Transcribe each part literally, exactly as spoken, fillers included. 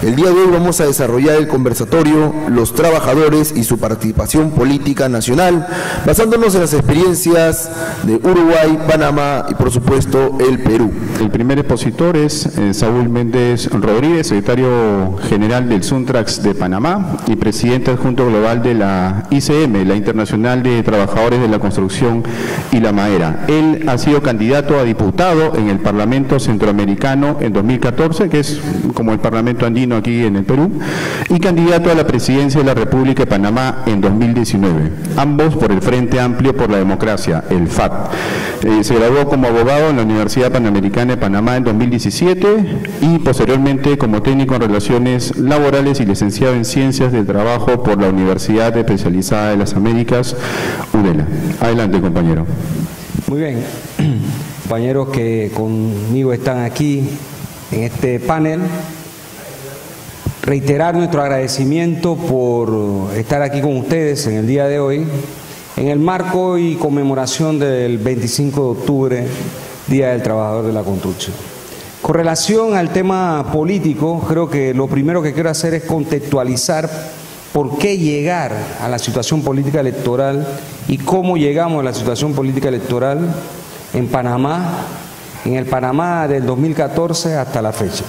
El día de hoy vamos a desarrollar el conversatorio Los trabajadores y su participación política nacional, basándonos en las experiencias de Uruguay, Panamá y por supuesto el Perú. El primer expositor es eh, Saúl Méndez Rodríguez, secretario general del Suntrax de Panamá y presidente adjunto global de la I C M, la Internacional de Trabajadores de la Construcción y la Madera. Él ha sido candidato a diputado en el Parlamento Centroamericano en dos mil catorce, que es como el Parlamento andino aquí en el Perú, y candidato a la presidencia de la República de Panamá en dos mil diecinueve, ambos por el Frente Amplio por la Democracia, el F A T. Eh, se graduó como abogado en la Universidad Panamericana de Panamá en dos mil diecisiete y posteriormente como técnico en Relaciones Laborales y licenciado en Ciencias del Trabajo por la Universidad Especializada de las Américas, UDELA. Adelante, compañero. Muy bien, compañeros que conmigo están aquí en este panel, reiterar nuestro agradecimiento por estar aquí con ustedes en el día de hoy, en el marco y conmemoración del veinticinco de octubre, Día del Trabajador de la Construcción. Con relación al tema político, creo que lo primero que quiero hacer es contextualizar por qué llegar a la situación política electoral y cómo llegamos a la situación política electoral en Panamá, en el Panamá del dos mil catorce hasta la fecha.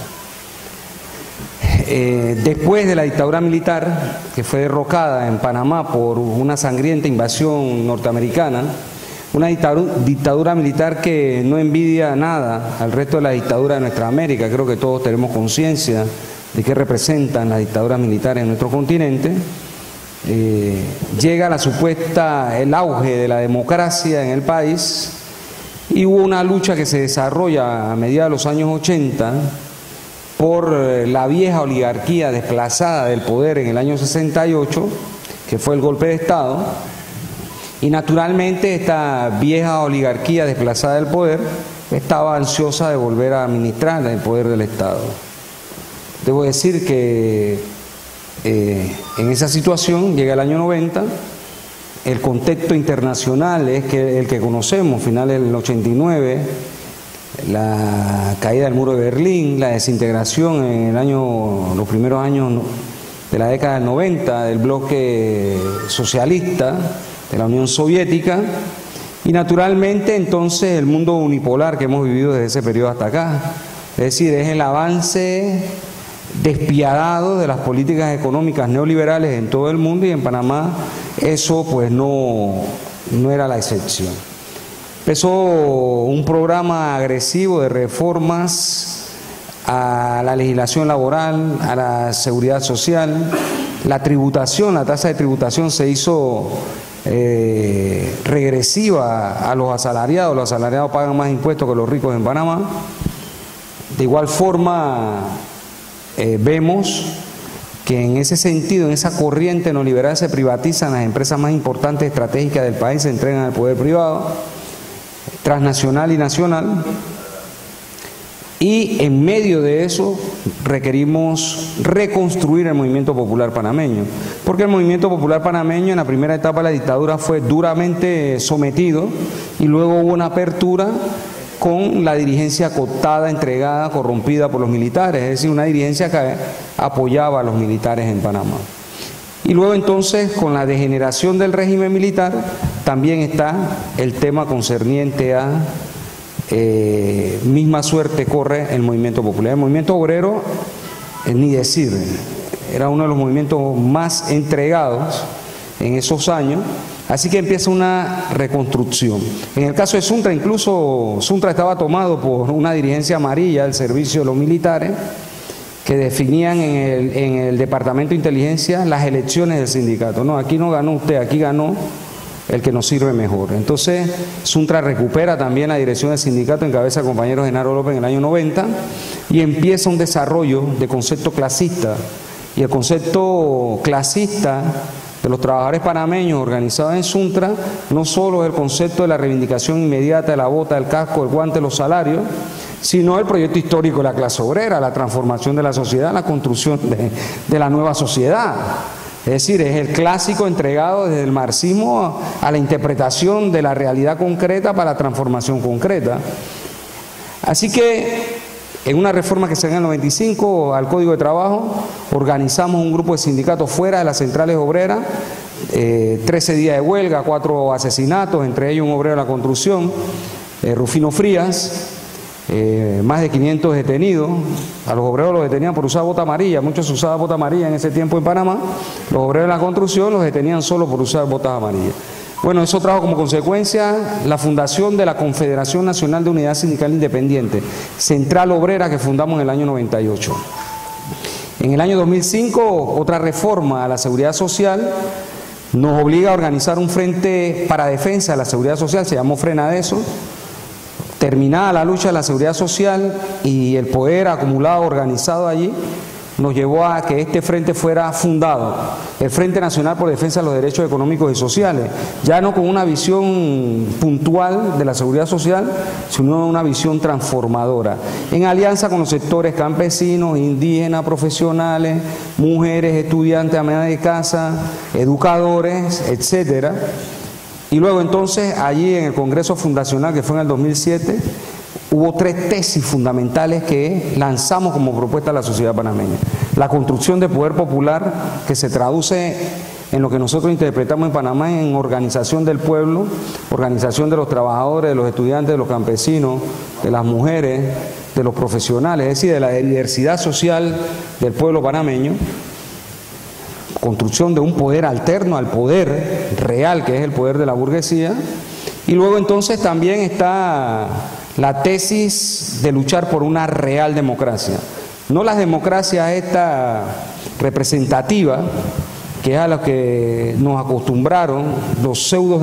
Eh, después de la dictadura militar, que fue derrocada en Panamá por una sangrienta invasión norteamericana, una dictadura, dictadura militar que no envidia nada al resto de la dictadura de nuestra América. Creo que todos tenemos conciencia de qué representan las dictaduras militares en nuestro continente. Eh, llega la supuesta, el auge de la democracia en el país y hubo una lucha que se desarrolla a mediados de los años ochenta por la vieja oligarquía desplazada del poder en el año sesenta y ocho, que fue el golpe de Estado, y naturalmente esta vieja oligarquía desplazada del poder estaba ansiosa de volver a administrar el poder del Estado. Debo decir que eh, en esa situación llega el año noventa, el contexto internacional es que el que conocemos, finales del ochenta y nueve, la caída del muro de Berlín, la desintegración en el año, los primeros años de la década del noventa del bloque socialista de la Unión Soviética y naturalmente entonces el mundo unipolar que hemos vivido desde ese periodo hasta acá. Es decir, es el avance despiadado de las políticas económicas neoliberales en todo el mundo y en Panamá eso pues no, no era la excepción. Empezó un programa agresivo de reformas a la legislación laboral, a la seguridad social, la tributación, la tasa de tributación se hizo eh, regresiva a los asalariados, los asalariados pagan más impuestos que los ricos en Panamá. De igual forma eh, vemos que en ese sentido, en esa corriente neoliberal se privatizan las empresas más importantes estratégicas del país, se entregan al poder privado, transnacional y nacional, y en medio de eso requerimos reconstruir el movimiento popular panameño, porque el movimiento popular panameño en la primera etapa de la dictadura fue duramente sometido y luego hubo una apertura con la dirigencia cooptada, entregada, corrompida por los militares, es decir, una dirigencia que apoyaba a los militares en Panamá. Y luego entonces, con la degeneración del régimen militar, también está el tema concerniente a eh, misma suerte corre el movimiento popular. El movimiento obrero, eh, ni decir, era uno de los movimientos más entregados en esos años, así que empieza una reconstrucción. En el caso de Suntra, incluso Suntra estaba tomado por una dirigencia amarilla del servicio de los militares, que definían en el, en el Departamento de Inteligencia las elecciones del sindicato. No, aquí no ganó usted, aquí ganó el que nos sirve mejor. Entonces, Suntra recupera también la dirección del sindicato en cabeza del compañero Genaro López en el año noventa y empieza un desarrollo de concepto clasista. Y el concepto clasista de los trabajadores panameños organizados en Suntra no solo es el concepto de la reivindicación inmediata de la bota, del casco, el guante, los salarios, sino el proyecto histórico de la clase obrera, la transformación de la sociedad, la construcción de, de la nueva sociedad. Es decir, es el clásico entregado desde el marxismo a la interpretación de la realidad concreta para la transformación concreta. Así que En una reforma que se da en el noventa y cinco al Código de Trabajo, organizamos un grupo de sindicatos fuera de las centrales obreras, eh, trece días de huelga, cuatro asesinatos, entre ellos un obrero de la construcción, eh, Rufino Frías, eh, más de quinientos detenidos. A los obreros los detenían por usar bota amarilla, muchos usaban bota amarilla en ese tiempo en Panamá. Los obreros de la construcción los detenían solo por usar botas amarillas. Bueno, eso trajo como consecuencia la fundación de la Confederación Nacional de Unidad Sindical Independiente, Central Obrera, que fundamos en el año noventa y ocho. En el año dos mil cinco, otra reforma a la seguridad social nos obliga a organizar un frente para defensa de la seguridad social, se llamó Frenadeso. Terminada la lucha de la seguridad social y el poder acumulado, organizado allí, nos llevó a que este frente fuera fundado, el Frente Nacional por Defensa de los Derechos Económicos y Sociales, ya no con una visión puntual de la seguridad social, sino una visión transformadora, en alianza con los sectores campesinos, indígenas, profesionales, mujeres, estudiantes, amas de casa, educadores, etcétera. Y luego entonces, allí en el Congreso Fundacional, que fue en el dos mil siete, hubo tres tesis fundamentales que lanzamos como propuesta a la sociedad panameña. La construcción de poder popular, que se traduce en lo que nosotros interpretamos en Panamá en organización del pueblo, organización de los trabajadores, de los estudiantes, de los campesinos, de las mujeres, de los profesionales, es decir, de la diversidad social del pueblo panameño. Construcción de un poder alterno al poder real, que es el poder de la burguesía. Y luego entonces también está la tesis de luchar por una real democracia. No las democracias esta representativa, que es a lo que nos acostumbraron los pseudo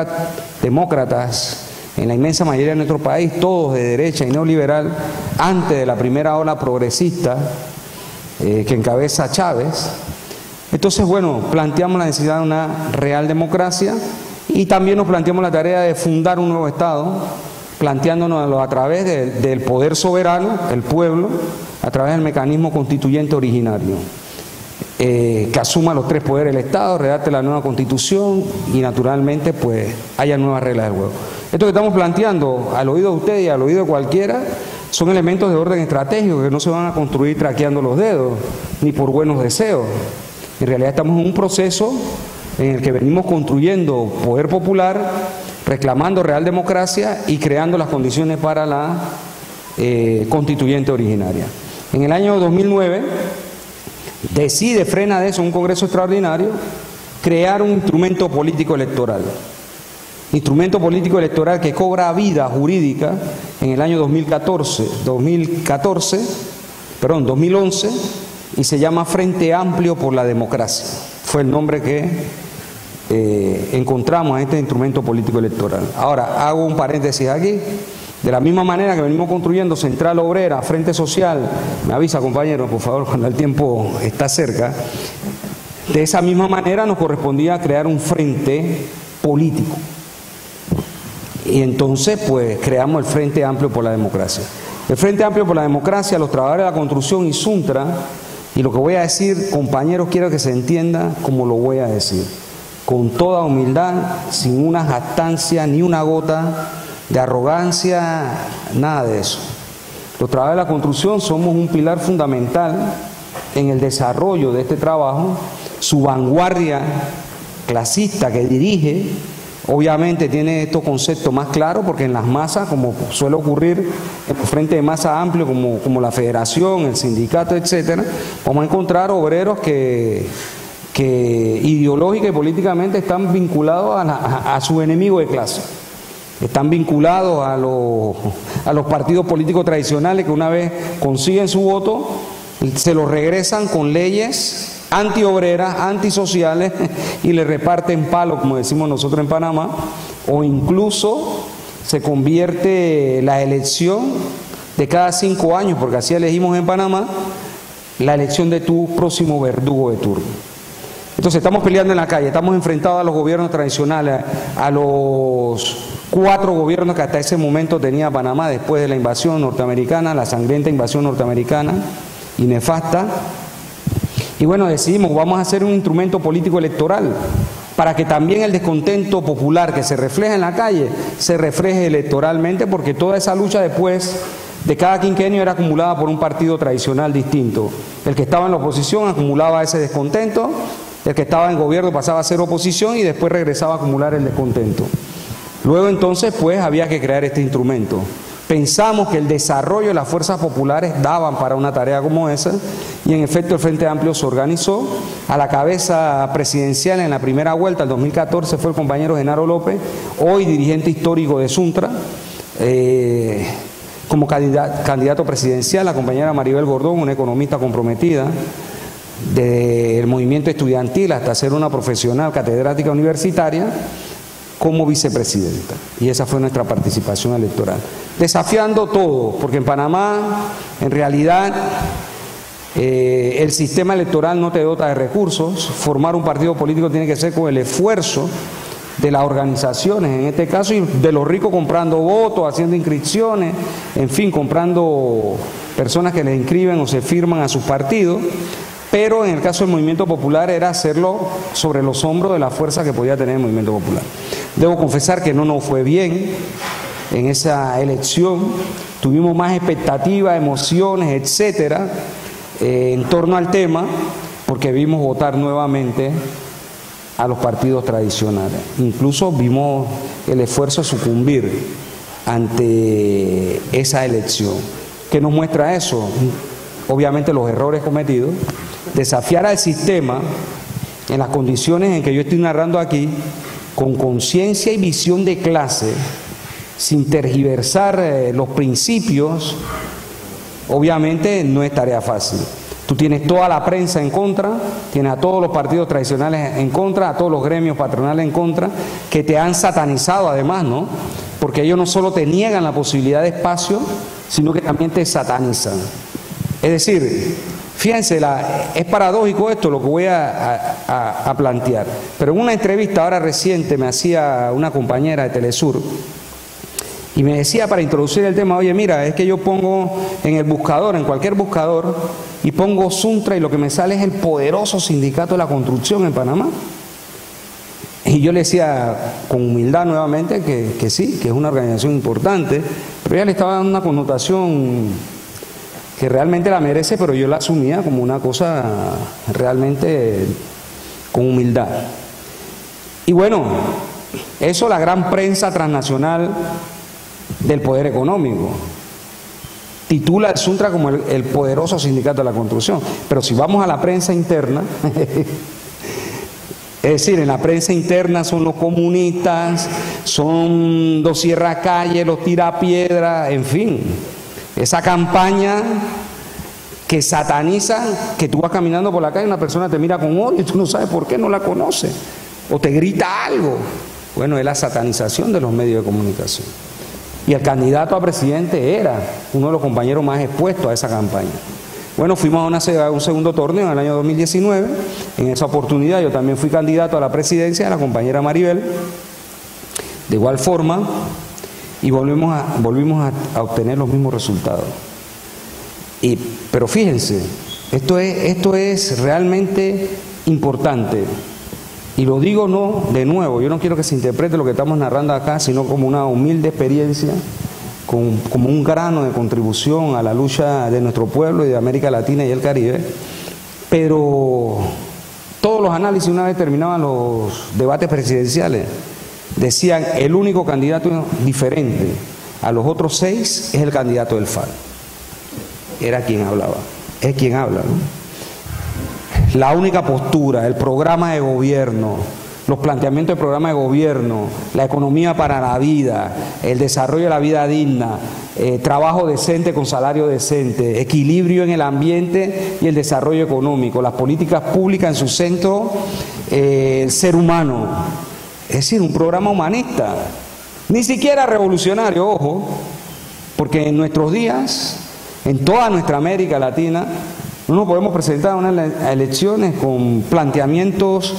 demócratas en la inmensa mayoría de nuestro país, todos de derecha y neoliberal, antes de la primera ola progresista eh, que encabeza Chávez. Entonces, bueno, planteamos la necesidad de una real democracia y también nos planteamos la tarea de fundar un nuevo Estado, planteándonos a través de, del poder soberano, el pueblo, a través del mecanismo constituyente originario, eh, que asuma los tres poderes del Estado, redacte la nueva Constitución y naturalmente pues haya nuevas reglas del juego. Esto que estamos planteando al oído de usted y al oído de cualquiera son elementos de orden estratégico que no se van a construir traqueando los dedos ni por buenos deseos. En realidad estamos en un proceso en el que venimos construyendo poder popular, reclamando real democracia y creando las condiciones para la eh, constituyente originaria. En el año dos mil nueve decide Frenadeso, un congreso extraordinario, crear un instrumento político electoral. Instrumento político electoral que cobra vida jurídica en el año dos mil catorce, dos mil catorce, perdón, dos mil once, y se llama Frente Amplio por la Democracia. Fue el nombre que eh, encontramos a este instrumento político electoral. Ahora, hago un paréntesis aquí. De la misma manera que venimos construyendo Central Obrera, Frente Social, me avisa, compañero, por favor, cuando el tiempo está cerca, de esa misma manera nos correspondía crear un frente político. Y entonces, pues, creamos el Frente Amplio por la Democracia. El Frente Amplio por la Democracia, los trabajadores de la construcción y Suntra, y lo que voy a decir, compañeros, quiero que se entienda como lo voy a decir, con toda humildad, sin una jactancia, ni una gota de arrogancia, nada de eso. Los trabajadores de la construcción somos un pilar fundamental en el desarrollo de este trabajo, su vanguardia clasista que dirige, obviamente tiene estos conceptos más claros porque en las masas, como suele ocurrir en el frente de masa amplio, como, como la federación, el sindicato, etcétera, vamos a encontrar obreros que, que ideológica y políticamente están vinculados a, la, a, a su enemigo de clase. Están vinculados a los, a los partidos políticos tradicionales que una vez consiguen su voto, se los regresan con leyes antiobreras, antisociales y le reparten palos, como decimos nosotros en Panamá, o incluso se convierte la elección de cada cinco años, porque así elegimos en Panamá, la elección de tu próximo verdugo de turno. Entonces estamos peleando en la calle, estamos enfrentados a los gobiernos tradicionales, a los cuatro gobiernos que hasta ese momento tenía Panamá después de la invasión norteamericana, la sangrienta invasión norteamericana y nefasta. Y bueno, decidimos, vamos a hacer un instrumento político electoral para que también el descontento popular que se refleja en la calle se refleje electoralmente, porque toda esa lucha después de cada quinquenio era acumulada por un partido tradicional distinto. El que estaba en la oposición acumulaba ese descontento, el que estaba en gobierno pasaba a ser oposición y después regresaba a acumular el descontento. Luego entonces pues había que crear este instrumento. Pensamos que el desarrollo de las fuerzas populares daban para una tarea como esa y en efecto el Frente Amplio se organizó. A la cabeza presidencial en la primera vuelta, el dos mil catorce, fue el compañero Genaro López, hoy dirigente histórico de Suntra. Eh, como candidato, candidato presidencial, la compañera Maribel Gordón, una economista comprometida, del movimiento estudiantil hasta ser una profesional catedrática universitaria, como vicepresidenta. Y esa fue nuestra participación electoral. Desafiando todo, porque en Panamá, en realidad, eh, el sistema electoral no te dota de recursos. Formar un partido político tiene que ser con el esfuerzo de las organizaciones, en este caso, y de los ricos comprando votos, haciendo inscripciones, en fin, comprando personas que les inscriben o se firman a sus partidos. Pero en el caso del movimiento popular era hacerlo sobre los hombros de la fuerza que podía tener el movimiento popular. Debo confesar que no nos fue bien en esa elección, tuvimos más expectativas, emociones, etcétera, eh, en torno al tema, porque vimos votar nuevamente a los partidos tradicionales. Incluso vimos el esfuerzo sucumbir ante esa elección. ¿Qué nos muestra eso? Obviamente los errores cometidos, desafiar al sistema en las condiciones en que yo estoy narrando aquí, con conciencia y visión de clase, sin tergiversar eh, los principios, obviamente no es tarea fácil. Tú tienes toda la prensa en contra, tienes a todos los partidos tradicionales en contra, a todos los gremios patronales en contra, que te han satanizado además, ¿no? Porque ellos no solo te niegan la posibilidad de espacio, sino que también te satanizan. Es decir, fíjense, la, es paradójico esto lo que voy a, a, a plantear, pero en una entrevista ahora reciente me hacía una compañera de Telesur y me decía para introducir el tema, oye mira, es que yo pongo en el buscador, en cualquier buscador, y pongo Suntra y lo que me sale es el poderoso sindicato de la construcción en Panamá. Y yo le decía con humildad nuevamente que, que sí, que es una organización importante, pero ella le estaba dando una connotación que realmente la merece, pero yo la asumía como una cosa realmente con humildad. Y bueno, eso la gran prensa transnacional del poder económico titula el Suntra como el, el poderoso sindicato de la construcción, pero si vamos a la prensa interna, es decir, en la prensa interna son los comunistas, son los cierracalles, los tirapiedras, en fin. Esa campaña que sataniza, que tú vas caminando por la calle y una persona te mira con odio y tú no sabes por qué, no la conoces, o te grita algo. Bueno, es la satanización de los medios de comunicación. Y el candidato a presidente era uno de los compañeros más expuestos a esa campaña. Bueno, fuimos a, una, a un segundo torneo en el año dos mil diecinueve. En esa oportunidad yo también fui candidato a la presidencia de la compañera Maribel. De igual forma, y volvimos a, volvimos a, a obtener los mismos resultados. Y, pero fíjense, esto es, esto es realmente importante. Y lo digo no de nuevo, yo no quiero que se interprete lo que estamos narrando acá, sino como una humilde experiencia, con, como un grano de contribución a la lucha de nuestro pueblo y de América Latina y el Caribe. Pero todos los análisis, una vez terminaban los debates presidenciales, decían el único candidato diferente a los otros seis es el candidato del F A R. Era quien hablaba, es quien habla, ¿no? La única postura, el programa de gobierno, los planteamientos del programa de gobierno, la economía para la vida, el desarrollo de la vida digna, eh, trabajo decente con salario decente, equilibrio en el ambiente y el desarrollo económico, las políticas públicas en su centro, eh, el ser humano. Es decir, un programa humanista, ni siquiera revolucionario, ojo, porque en nuestros días, en toda nuestra América Latina, no nos podemos presentar a unas elecciones con planteamientos,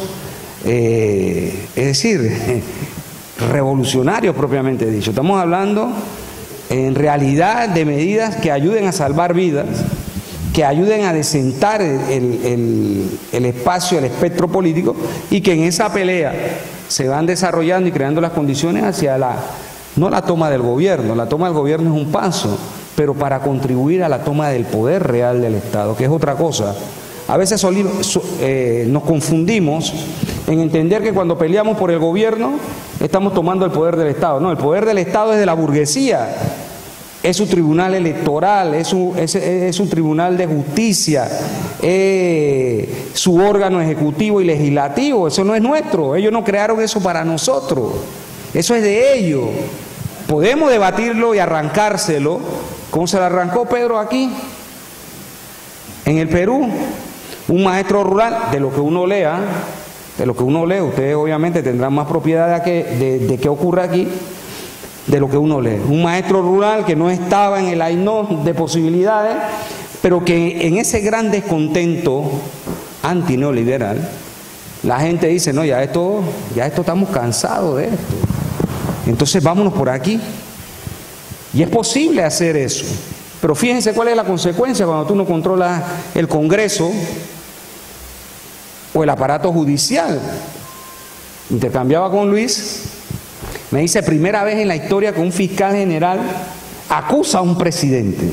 eh, es decir, revolucionarios propiamente dicho. Estamos hablando en realidad de medidas que ayuden a salvar vidas, que ayuden a desentar el, el, el espacio, el espectro político, y que en esa pelea se van desarrollando y creando las condiciones hacia la, no la toma del gobierno, la toma del gobierno es un paso, pero para contribuir a la toma del poder real del Estado, que es otra cosa. A veces eh, nos confundimos en entender que cuando peleamos por el gobierno estamos tomando el poder del Estado. No, el poder del Estado es de la burguesía, es su tribunal electoral, es su, es, es su tribunal de justicia, es su órgano ejecutivo y legislativo. Eso no es nuestro, ellos no crearon eso para nosotros, eso es de ellos. Podemos debatirlo y arrancárselo, como se lo arrancó Pedro aquí, en el Perú. Un maestro rural, de lo que uno lea, de lo que uno lee, ustedes obviamente tendrán más propiedad de, que, de, de qué ocurre aquí, de lo que uno lee. Un maestro rural que no estaba en el ainón de posibilidades, pero que en ese gran descontento antineoliberal, la gente dice, no, ya esto, ya esto estamos cansados de esto. Entonces vámonos por aquí. Y es posible hacer eso. Pero fíjense cuál es la consecuencia cuando tú no controlas el Congreso o el aparato judicial. Intercambiaba con Luis, me dice, primera vez en la historia que un fiscal general acusa a un presidente.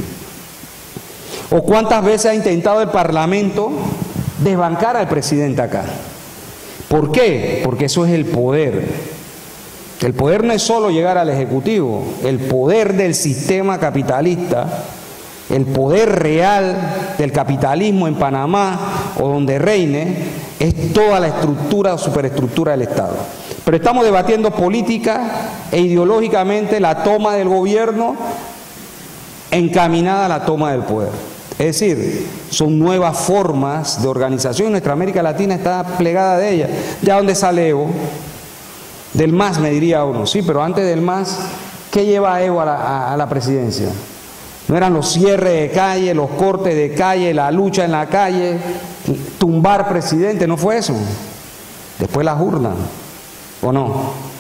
¿O cuántas veces ha intentado el Parlamento desbancar al presidente acá? ¿Por qué? Porque eso es el poder. El poder no es solo llegar al Ejecutivo, el poder del sistema capitalista, el poder real del capitalismo en Panamá o donde reine, es toda la estructura o superestructura del Estado. Pero estamos debatiendo política e ideológicamente la toma del gobierno encaminada a la toma del poder. Es decir, son nuevas formas de organización. Nuestra América Latina está plegada de ellas. ¿De dónde sale Evo? Del M A S, me diría uno. Sí, pero antes del M A S, ¿qué lleva a Evo a la, a, a la presidencia? ¿No eran los cierres de calle, los cortes de calle, la lucha en la calle, tumbar presidente? ¿No fue eso? Después las urnas, ¿o no?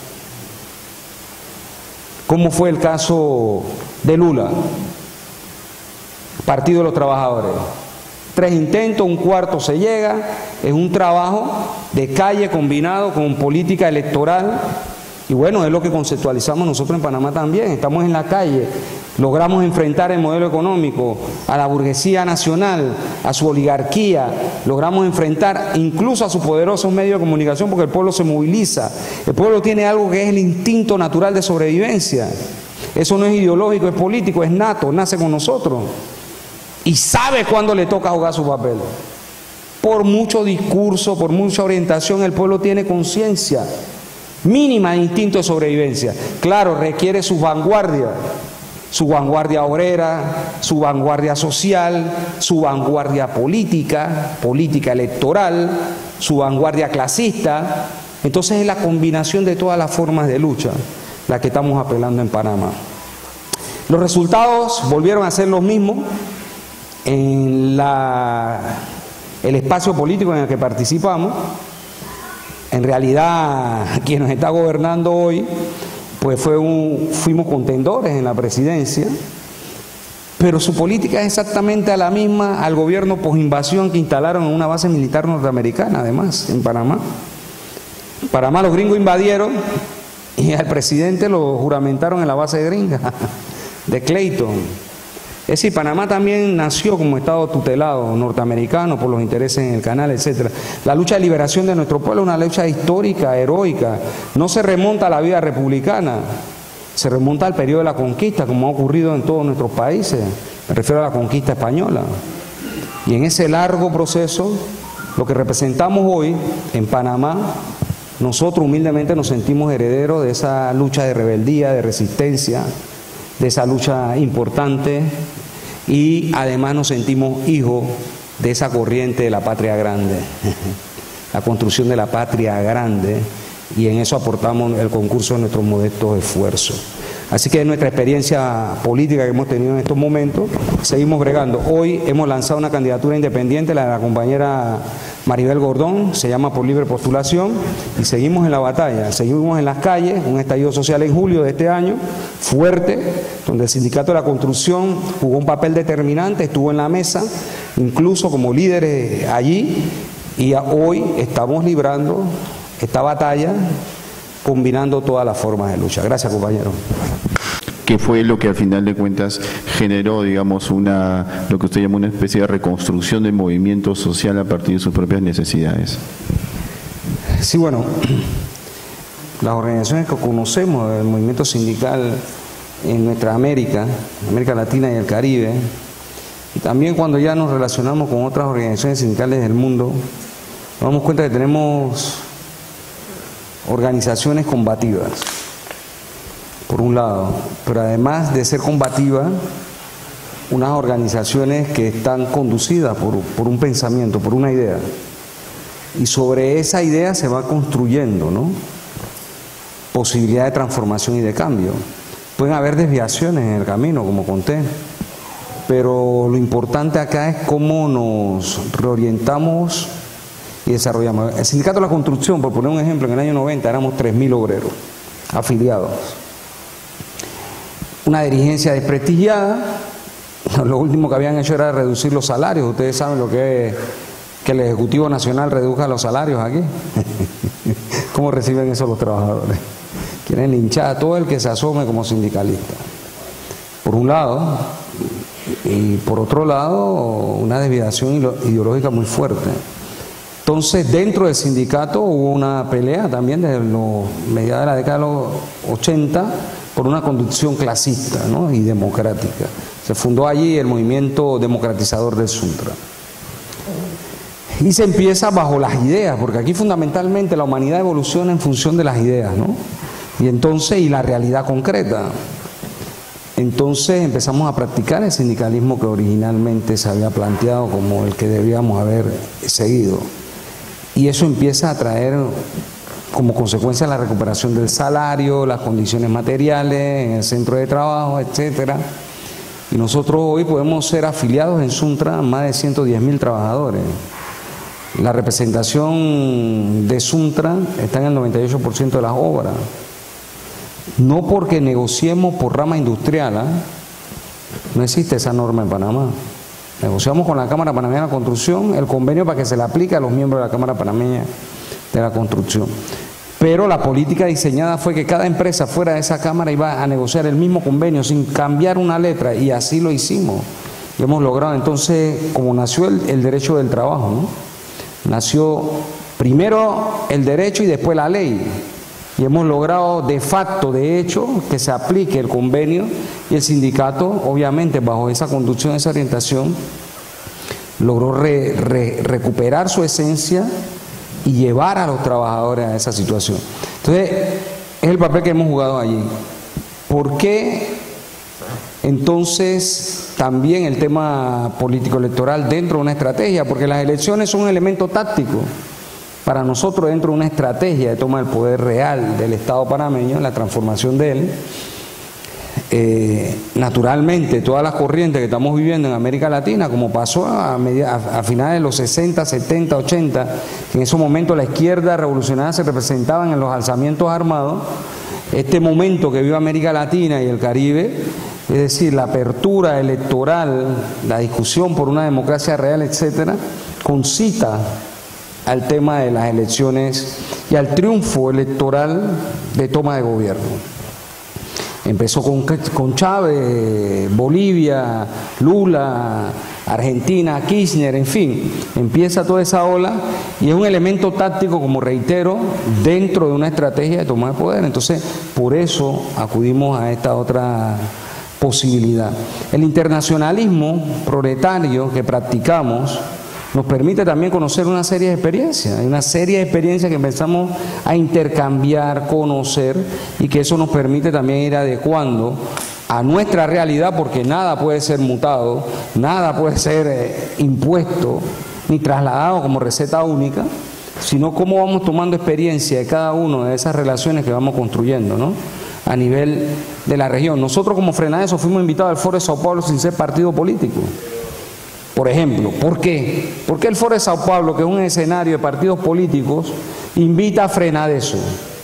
¿Cómo fue el caso de Lula? Partido de los Trabajadores. Tres intentos, un cuarto se llega, es un trabajo de calle combinado con política electoral. Y bueno, es lo que conceptualizamos nosotros en Panamá también. Estamos en la calle, logramos enfrentar el modelo económico, a la burguesía nacional, a su oligarquía, logramos enfrentar incluso a sus poderosos medios de comunicación, porque el pueblo se moviliza. El pueblo tiene algo que es el instinto natural de sobrevivencia. Eso no es ideológico, es político, es nato, nace con nosotros. Y sabe cuándo le toca jugar su papel. Por mucho discurso, por mucha orientación, el pueblo tiene conciencia mínima de instinto de sobrevivencia. Claro, requiere su vanguardia, su vanguardia obrera, su vanguardia social, su vanguardia política, política electoral, su vanguardia clasista. Entonces es la combinación de todas las formas de lucha la que estamos apelando en Panamá. Los resultados volvieron a ser los mismos en la, el espacio político en el que participamos. En realidad, quien nos está gobernando hoy, pues fue un, fuimos contendores en la presidencia, pero su política es exactamente la misma al gobierno posinvasión que instalaron en una base militar norteamericana, además, en Panamá. En Panamá los gringos invadieron y al presidente lo juramentaron en la base gringa de Clayton. Es decir, Panamá también nació como Estado tutelado norteamericano por los intereses en el canal, etcétera. La lucha de liberación de nuestro pueblo es una lucha histórica, heroica. No se remonta a la vida republicana, se remonta al periodo de la conquista, como ha ocurrido en todos nuestros países. Me refiero a la conquista española. Y en ese largo proceso, lo que representamos hoy en Panamá, nosotros humildemente nos sentimos herederos de esa lucha de rebeldía, de resistencia, de esa lucha importante, y además nos sentimos hijos de esa corriente de la patria grande, la construcción de la patria grande, y en eso aportamos el concurso de nuestros modestos esfuerzos. Así que en nuestra experiencia política que hemos tenido en estos momentos, seguimos bregando. Hoy hemos lanzado una candidatura independiente, la de la compañera Maribel Gordón, se llama por libre postulación, y seguimos en la batalla, seguimos en las calles, un estallido social en julio de este año, fuerte, donde el Sindicato de la Construcción jugó un papel determinante, estuvo en la mesa, incluso como líderes allí, y hoy estamos librando esta batalla, combinando todas las formas de lucha. Gracias, compañero. que fue lo que al final de cuentas generó, digamos, una, lo que usted llama una especie de reconstrucción del movimiento social a partir de sus propias necesidades. Sí, bueno, las organizaciones que conocemos del movimiento sindical en nuestra América, América Latina y el Caribe, y también cuando ya nos relacionamos con otras organizaciones sindicales del mundo, nos damos cuenta que tenemos organizaciones combativas, por un lado, pero además de ser combativas, unas organizaciones que están conducidas por, por un pensamiento, por una idea, y sobre esa idea se va construyendo, ¿no?, posibilidad de transformación y de cambio. Pueden haber desviaciones en el camino, como conté, pero lo importante acá es cómo nos reorientamos y desarrollamos. El Sindicato de la Construcción, por poner un ejemplo, en el año noventa éramos tres mil obreros afiliados. Una dirigencia desprestigiada, lo último que habían hecho era reducir los salarios. Ustedes saben lo que es que el Ejecutivo Nacional reduzca los salarios aquí. ¿Cómo reciben eso los trabajadores? Quieren linchar a todo el que se asome como sindicalista. Por un lado, y por otro lado, una desviación ideológica muy fuerte. Entonces, dentro del sindicato hubo una pelea también desde los mediados de la década de los ochenta por una conducción clasista, ¿no?, y democrática. Se fundó allí el movimiento democratizador del Suntra. Y se empieza bajo las ideas, porque aquí fundamentalmente la humanidad evoluciona en función de las ideas, ¿no? Y entonces, y la realidad concreta. Entonces empezamos a practicar el sindicalismo que originalmente se había planteado como el que debíamos haber seguido. Y eso empieza a traer como consecuencia la recuperación del salario, las condiciones materiales en el centro de trabajo, etcétera. Y nosotros hoy podemos ser afiliados en Suntra a más de ciento diez mil trabajadores. La representación de Suntra está en el noventa y ocho por ciento de las obras. No porque negociemos por rama industrial, ¿eh? No existe esa norma en Panamá. Negociamos con la Cámara Panameña de la Construcción el convenio para que se le aplique a los miembros de la Cámara Panameña de la Construcción. Pero la política diseñada fue que cada empresa fuera de esa Cámara iba a negociar el mismo convenio sin cambiar una letra, y así lo hicimos. Y hemos logrado entonces, como nació el, el derecho del trabajo, ¿no? Nació primero el derecho y después la ley. Y hemos logrado de facto, de hecho, que se aplique el convenio, y el sindicato, obviamente, bajo esa conducción, esa orientación, logró re, re, recuperar su esencia y llevar a los trabajadores a esa situación. Entonces, es el papel que hemos jugado allí. ¿Por qué entonces también el tema político-electoral dentro de una estrategia? Porque las elecciones son un elemento táctico para nosotros dentro de una estrategia de toma del poder real del Estado panameño, la transformación de él. Eh, naturalmente, todas las corrientes que estamos viviendo en América Latina, como pasó a, media, a, a finales de los sesenta, setenta, ochenta, que en esos momentos la izquierda revolucionaria se representaban en los alzamientos armados, este momento que vive América Latina y el Caribe, es decir, la apertura electoral, la discusión por una democracia real, etcétera, concita al tema de las elecciones y al triunfo electoral de toma de gobierno. Empezó con, con Chávez, Bolivia, Lula, Argentina, Kirchner, en fin, empieza toda esa ola y es un elemento táctico, como reitero, dentro de una estrategia de toma de poder. Entonces, por eso acudimos a esta otra posibilidad. El internacionalismo proletario que practicamos nos permite también conocer una serie de experiencias, hay una serie de experiencias que empezamos a intercambiar, conocer, y que eso nos permite también ir adecuando a nuestra realidad, porque nada puede ser mutado, nada puede ser eh, impuesto ni trasladado como receta única, sino cómo vamos tomando experiencia de cada una de esas relaciones que vamos construyendo, ¿no?, a nivel de la región. Nosotros como Frenadeso fuimos invitados al Foro de Sao Paulo sin ser partido político. Por ejemplo, ¿por qué? ¿Por qué el Foro de Sao Paulo, que es un escenario de partidos políticos, invita a Frenadeso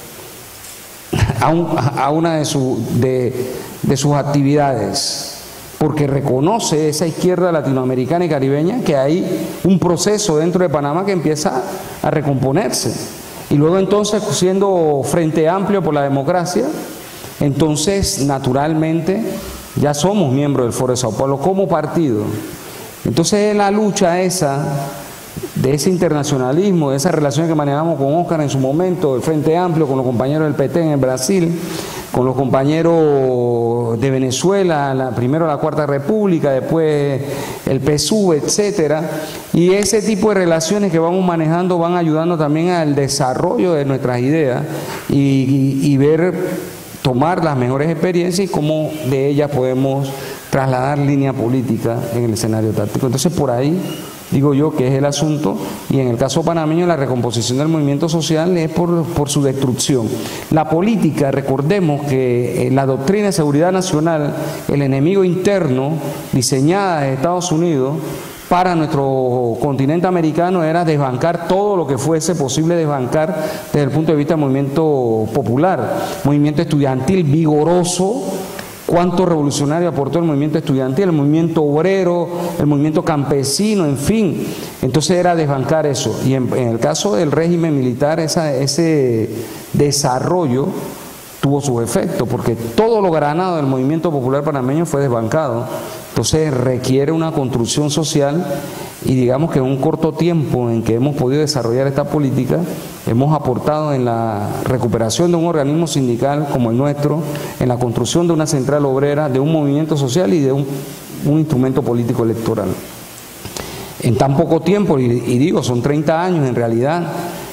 a, un, a una de, su, de, de sus actividades? Porque reconoce esa izquierda latinoamericana y caribeña que hay un proceso dentro de Panamá que empieza a recomponerse. Y luego entonces, siendo Frente Amplio por la Democracia, entonces naturalmente ya somos miembros del Foro de Sao Paulo como partido. Entonces la lucha esa, de ese internacionalismo, de esas relaciones que manejamos con Óscar en su momento, el Frente Amplio, con los compañeros del P T en Brasil, con los compañeros de Venezuela, la, primero la Cuarta República, después el P S U V, etcétera, y ese tipo de relaciones que vamos manejando van ayudando también al desarrollo de nuestras ideas y, y, y ver, tomar las mejores experiencias y cómo de ellas podemos trasladar línea política en el escenario táctico. Entonces por ahí digo yo que es el asunto, y en el caso panameño la recomposición del movimiento social es por, por su destrucción. La política, recordemos que la doctrina de seguridad nacional, el enemigo interno diseñada de Estados Unidos para nuestro continente americano era desbancar todo lo que fuese posible desbancar desde el punto de vista del movimiento popular, movimiento estudiantil vigoroso. Cuánto revolucionario aportó el movimiento estudiantil, el movimiento obrero, el movimiento campesino, en fin. Entonces era desbancar eso. Y en, en el caso del régimen militar, esa, ese desarrollo tuvo sus efectos, porque todo lo granado del movimiento popular panameño fue desbancado. Entonces requiere una construcción social y digamos que en un corto tiempo en que hemos podido desarrollar esta política, hemos aportado en la recuperación de un organismo sindical como el nuestro, en la construcción de una central obrera, de un movimiento social y de un, un instrumento político electoral. En tan poco tiempo, y, y digo, son treinta años en realidad,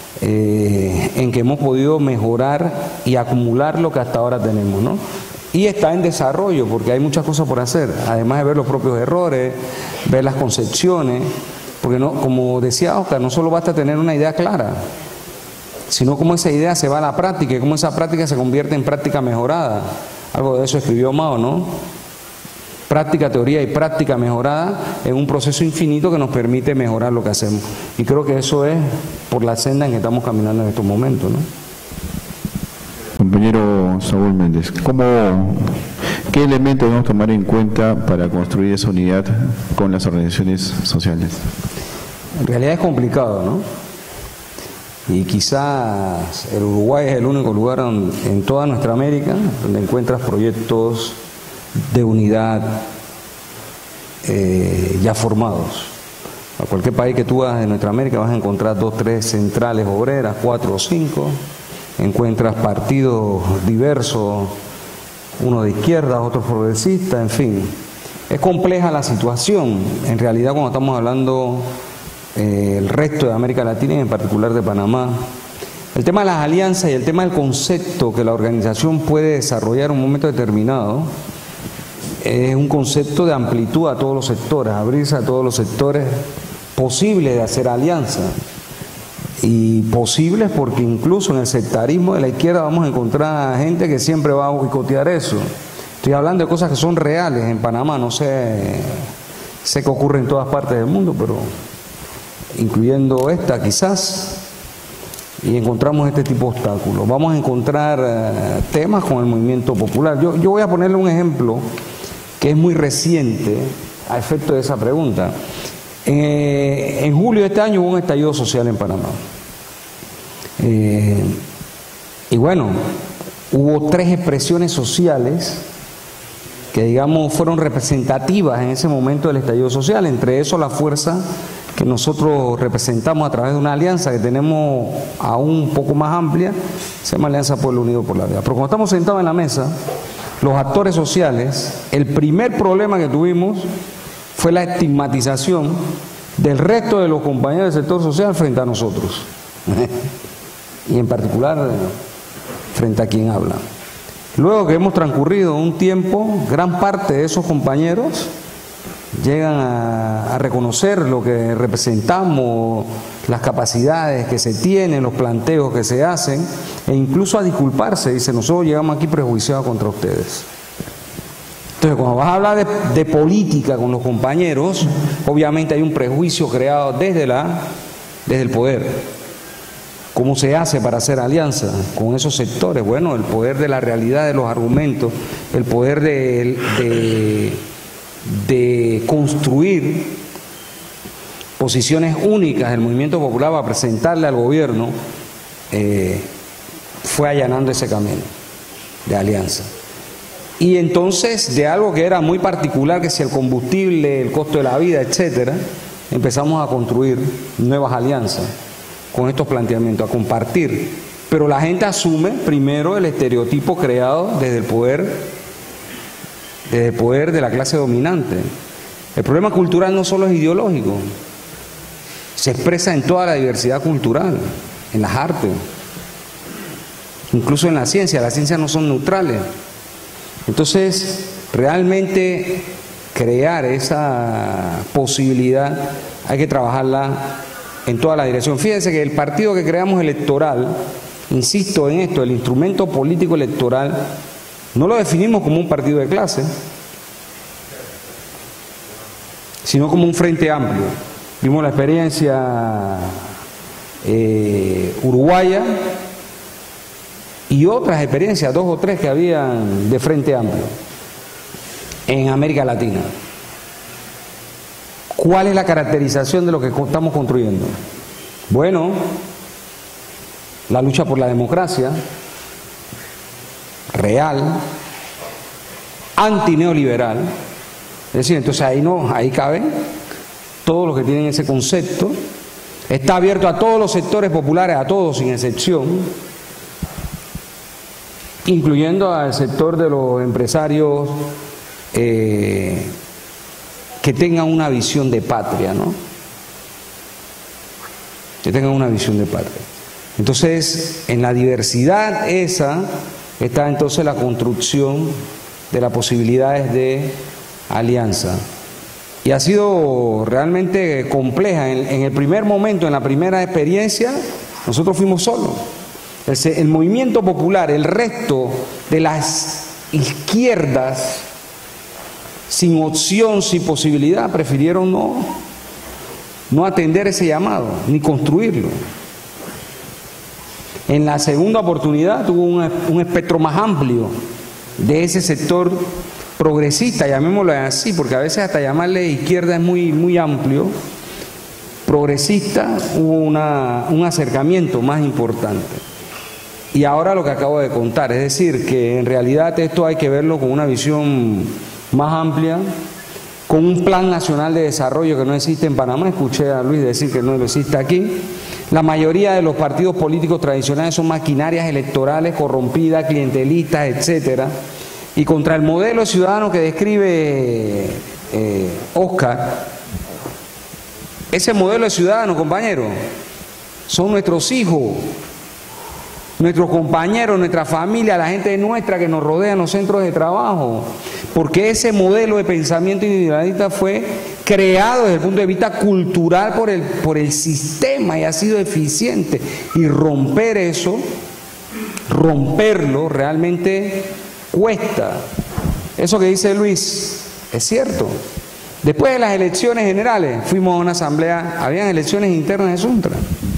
eh, en que hemos podido mejorar y acumular lo que hasta ahora tenemos, ¿no? Y está en desarrollo porque hay muchas cosas por hacer, además de ver los propios errores, ver las concepciones, porque no, como decía Óscar, no solo basta tener una idea clara, sino cómo esa idea se va a la práctica y cómo esa práctica se convierte en práctica mejorada. Algo de eso escribió Mao, ¿no? Práctica, teoría y práctica mejorada en un proceso infinito que nos permite mejorar lo que hacemos. Y creo que eso es por la senda en que estamos caminando en estos momentos, ¿no? Compañero Saúl Méndez, ¿cómo, ¿qué elementos debemos tomar en cuenta para construir esa unidad con las organizaciones sociales? En realidad es complicado, ¿no? Y quizás el Uruguay es el único lugar donde, en toda nuestra América donde encuentras proyectos de unidad eh, ya formados. A cualquier país que tú vas de nuestra América vas a encontrar dos, tres centrales obreras, cuatro o cinco. Encuentras partidos diversos, uno de izquierda, otro progresista, en fin. Es compleja la situación, en realidad cuando estamos hablando eh, el resto de América Latina y en particular de Panamá. El tema de las alianzas y el tema del concepto que la organización puede desarrollar en un momento determinado es un concepto de amplitud a todos los sectores, abrirse a todos los sectores posibles de hacer alianzas. Y posibles porque incluso en el sectarismo de la izquierda vamos a encontrar gente que siempre va a boicotear eso. Estoy hablando de cosas que son reales en Panamá, no sé, sé que ocurre en todas partes del mundo, pero incluyendo esta quizás, y encontramos este tipo de obstáculos. Vamos a encontrar uh, temas con el movimiento popular. Yo, yo voy a ponerle un ejemplo que es muy reciente a efecto de esa pregunta. Eh, en julio de este año hubo un estallido social en Panamá. Eh, y bueno, hubo tres expresiones sociales que digamos fueron representativas en ese momento del estallido social, entre eso la fuerza que nosotros representamos a través de una alianza que tenemos aún un poco más amplia, se llama Alianza Pueblo Unido por la Vida. Pero cuando estamos sentados en la mesa, los actores sociales, el primer problema que tuvimos fue la estigmatización del resto de los compañeros del sector social frente a nosotros. Y en particular frente a quien habla. Luego que hemos transcurrido un tiempo, gran parte de esos compañeros llegan a, a reconocer lo que representamos, las capacidades que se tienen, los planteos que se hacen, e incluso a disculparse. Dice, nosotros llegamos aquí prejuiciados contra ustedes. Entonces, cuando vas a hablar de, de política con los compañeros, obviamente hay un prejuicio creado desde, la, desde el poder. ¿Cómo se hace para hacer alianza con esos sectores? Bueno, el poder de la realidad de los argumentos, el poder de, de, de construir posiciones únicas del movimiento popular para presentarle al gobierno, eh, fue allanando ese camino. de alianza. Y entonces, de algo que era muy particular, que si el combustible, el costo de la vida, etcétera, empezamos a construir nuevas alianzas con estos planteamientos, a compartir. Pero la gente asume primero el estereotipo creado desde el poder, desde el poder de la clase dominante. El problema cultural no solo es ideológico, se expresa en toda la diversidad cultural, en las artes, incluso en la ciencia. Las ciencias no son neutrales. Entonces, realmente crear esa posibilidad hay que trabajarla en toda la dirección. Fíjense que el partido que creamos electoral, insisto en esto, el instrumento político electoral, no lo definimos como un partido de clase, sino como un frente amplio. Vimos la experiencia eh, uruguaya y otras experiencias, dos o tres que habían de frente amplio en América Latina. ¿Cuál es la caracterización de lo que estamos construyendo? Bueno, la lucha por la democracia real, antineoliberal, es decir, entonces ahí no, ahí caben todos los que tienen ese concepto, está abierto a todos los sectores populares, a todos sin excepción, incluyendo al sector de los empresarios eh, que tengan una visión de patria, ¿no? Que tengan una visión de patria. Entonces, en la diversidad esa está entonces la construcción de las posibilidades de alianza. Y ha sido realmente compleja. En, en el primer momento, en la primera experiencia, nosotros fuimos solos. El, el movimiento popular, el resto de las izquierdas, sin opción, sin posibilidad, prefirieron no, no atender ese llamado, ni construirlo. En la segunda oportunidad tuvo un, un espectro más amplio de ese sector progresista, llamémoslo así, porque a veces hasta llamarle izquierda es muy, muy amplio. Progresista, hubo una, un acercamiento más importante. Y ahora lo que acabo de contar, es decir, que en realidad esto hay que verlo con una visión más amplia, con un plan nacional de desarrollo que no existe en Panamá. Escuché a Luis decir que no lo existe aquí. La mayoría de los partidos políticos tradicionales son maquinarias electorales corrompidas, clientelistas, etcétera. Y contra el modelo ciudadano que describe eh, Oscar, ese modelo de ciudadano, compañeros, son nuestros hijos, nuestros compañeros, nuestra familia, la gente nuestra que nos rodea en los centros de trabajo, porque ese modelo de pensamiento individualista fue creado desde el punto de vista cultural por el, por el sistema y ha sido eficiente. Y romper eso, romperlo realmente cuesta. Eso que dice Luis es cierto. Después de las elecciones generales fuimos a una asamblea, habían elecciones internas de Suntra.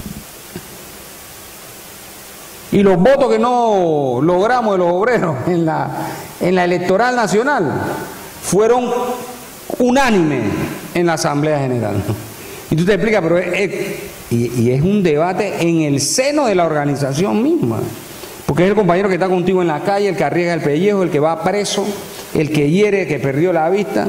Y los votos que no logramos de los obreros en la, en la electoral nacional fueron unánimes en la Asamblea General. Y tú te explicas, pero es, es, y, y es un debate en el seno de la organización misma. Porque es el compañero que está contigo en la calle, el que arriesga el pellejo, el que va preso, el que hiere, el que perdió la vista.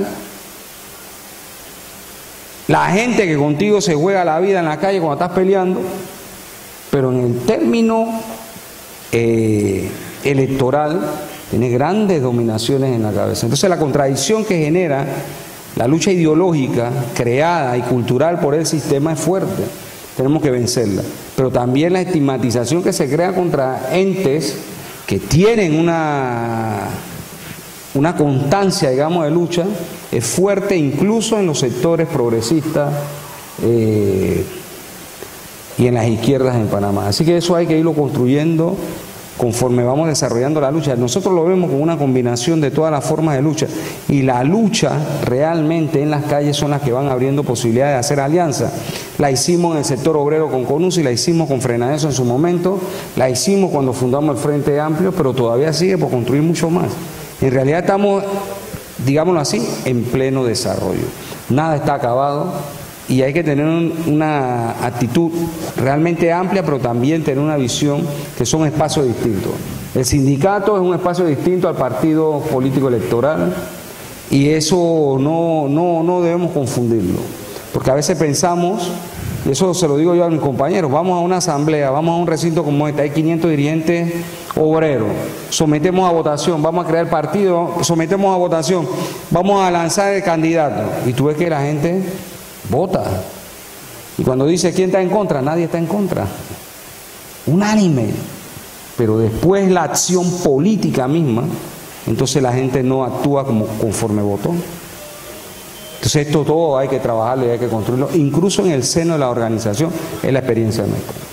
La gente que contigo se juega la vida en la calle cuando estás peleando, pero en el término eh, electoral tiene grandes dominaciones en la cabeza. Entonces la contradicción que genera la lucha ideológica creada y cultural por el sistema es fuerte. Tenemos que vencerla. Pero también la estigmatización que se crea contra entes que tienen una, una constancia, digamos, de lucha, es fuerte incluso en los sectores progresistas eh, y en las izquierdas en Panamá. Así que eso hay que irlo construyendo conforme vamos desarrollando la lucha. Nosotros lo vemos como una combinación de todas las formas de lucha, y la lucha realmente en las calles son las que van abriendo posibilidades de hacer alianzas. La hicimos en el sector obrero con CONUSI, la hicimos con Frenadeso en su momento, la hicimos cuando fundamos el Frente Amplio, pero todavía sigue por construir mucho más. En realidad estamos, digámoslo así, en pleno desarrollo. Nada está acabado. Y hay que tener un, una actitud realmente amplia, pero también tener una visión que son espacios distintos. El sindicato es un espacio distinto al partido político electoral y eso no, no, no debemos confundirlo, porque a veces pensamos, y eso se lo digo yo a mis compañeros, vamos a una asamblea, vamos a un recinto como este, hay quinientos dirigentes obreros, sometemos a votación, vamos a crear partido, sometemos a votación, vamos a lanzar el candidato y tú ves que la gente vota. Y cuando dice quién está en contra, nadie está en contra. Unánime. Pero después la acción política misma, entonces la gente no actúa como conforme votó. Entonces esto todo hay que trabajarlo y hay que construirlo, incluso en el seno de la organización, es la experiencia nuestra.